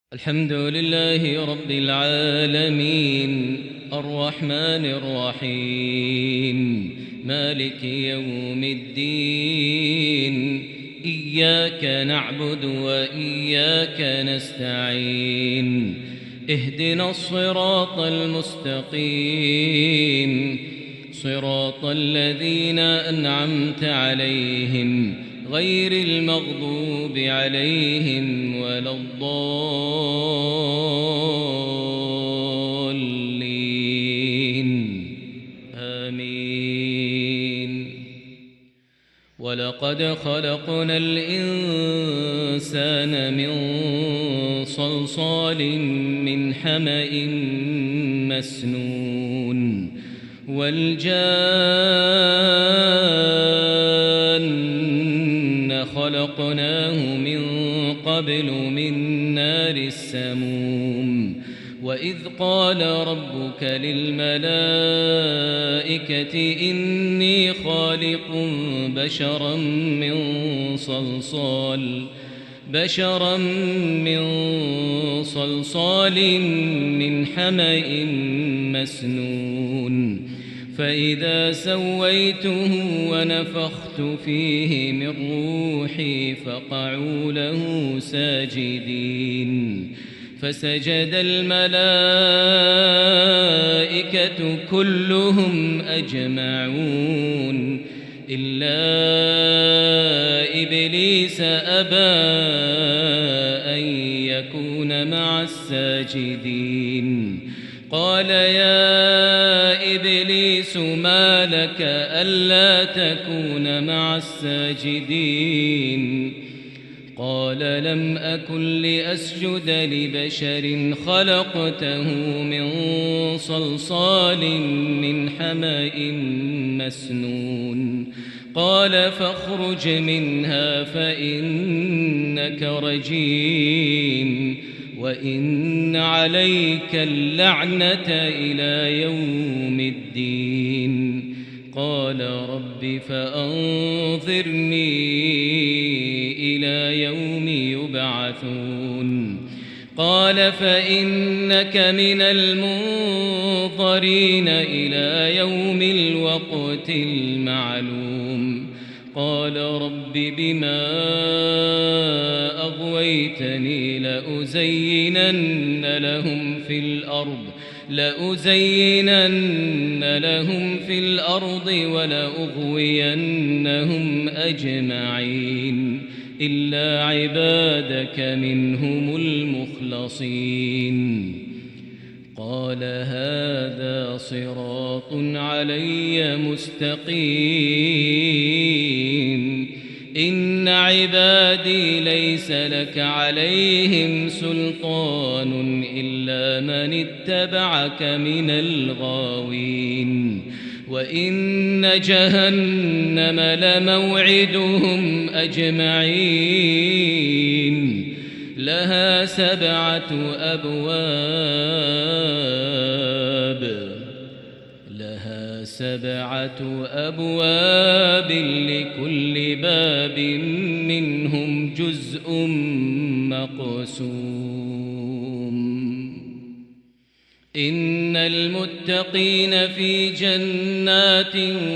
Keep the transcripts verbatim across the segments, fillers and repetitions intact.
الحمد لله رب العالمين الرحمن الرحيم مالك يوم الدين إياك نعبد وإياك نستعين اهدنا الصراط المستقيم صراط الذين أنعمت عليهم غير المغضوب عليهم ولا الضالين آمين. ولقد خلقنا الإنسان من صلصال من حمأ مسنون والجان خلقناه من قبل من نار السموم وإذ قال ربك للملائكة إني خالق بشرا من صلصال بشرا من صلصال من حمأ مسنون فإذا سويته ونفخت فيه من روحي فقعوا له ساجدين فسجد الملائكة كلهم أجمعون إلا إبليس أبى أن يكون مع الساجدين قال يا إبليس ما لك ألا تكون مع الساجدين قال لم أكن لأسجد لبشر خلقته من صلصال من حمأ مسنون قال فاخرج منها فإنك رجيم وإن عليك اللعنة إلى يوم الدين قال رب فأنظرني إلى يوم يبعثون قال فإنك من المنظرين إلى يوم الوقت المعلوم قال رب بما أغويتني لأزينن لهم في الأرض لأزينن لهم في الأرض ولأغوينهم أجمعين إلا عبادك منهم المخلصين قال هذا صراط علي مستقيم إن عبادي ليس لك عليهم سلطان إلا من اتبعك من الغاوين وإن جهنم لموعدهم أجمعين لها سبعة أبواب لها سبعة أبواب لكل باب منهم جزء مقسوم إن المتقين في جنات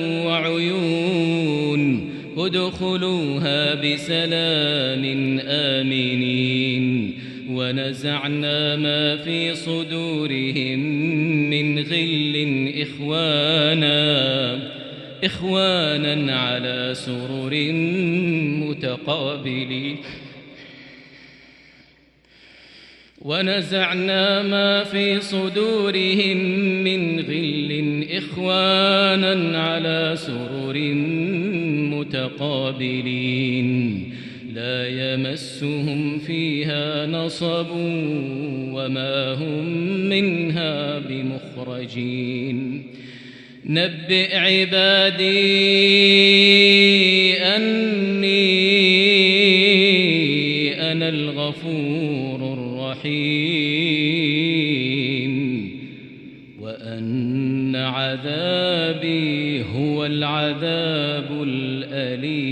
وعيون ادخلوها بسلام آمنين ونزعنا ما في صدورهم من غل إخوانا إخوانا على سرر متقابلين ونزعنا ما في صدورهم من غل إخوانا على سرر متقابلين لا يمسهم فيها نصب وما هم منها بمخرجين نبئ عبادي أني أنا الغفور الرحيم وأن عذابي هو العذاب الأليم